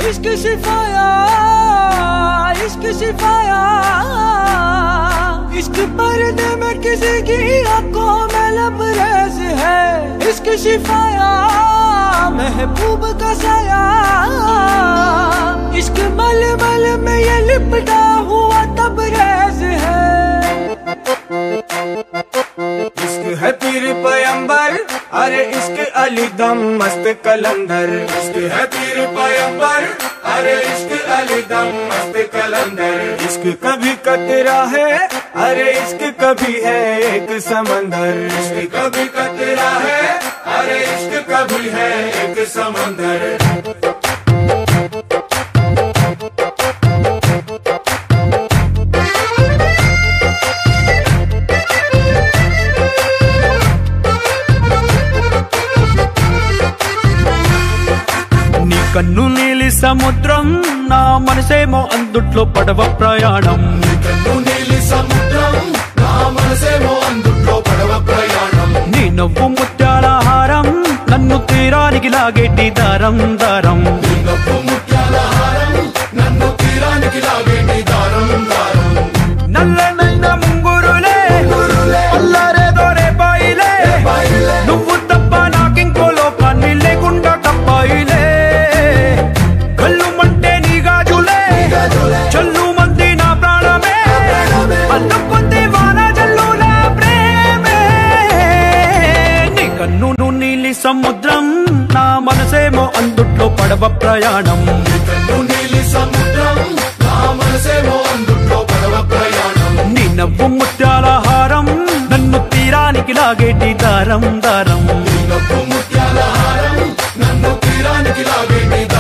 इश्क सिफाया, इश्क सिफाया, इश्क पर्दे में किसी की आंखों में लबरेज है। इश्क सिफाया, महबूब का साया, इश्क मलमल में ये लिपटा हुआ तबरेज है। इश्क है पीर पैगंबर, अरे इश्क अली दम मस्त कलंदर। इश्क है पीर पैगंबर, अरे इश्क अली दम मस्त कलंदर। इश्क कभी कतरा है, अरे इश्क कभी है एक समंदर। इश्क कभी कतरा है, अरे इश्क कभी है एक समंदर। కన్ను నీలి సముద్రం, నా మనసేమో అందుట్లో పడవ ప్రయాణం। కన్ను నీలి సముద్రం, నా మనసేమో అందుట్లో పడవ ప్రయాణం। నీ నవ్వు ముత్యాల హారం, నన్ను తీరానికి లాగేటి దారం దారం। నీ నవ్వు ముత్యాల హారం, నన్ను తీరానికి లాగేటి దారం దారం। నల్లనైన ముంగురులే అల్లారేదో రేపాయిలే, నువ్వు తప్ప నాకింకో లోకాన్ని లేకుండా కప్పాయిలే। చల్లు మంది నా ప్రాణమే, అల్లుకుంది వాన జల్లుల ప్రేమే। నీ కన్ను నీలి సముద్రం, నా మనసేమో అందుట్లో పడవ ప్రయాణం। నీ కన్ను నీలి సముద్రం, నా మనసేమో అందుట్లో పడవ ప్రయాణం। నీ నవ్వు ముత్యాల హారం, నన్ను తీరానికి లాగేటి దారం దారం। నీ నవ్వు ముత్యాల హారం, నన్ను తీరానికి లాగేటి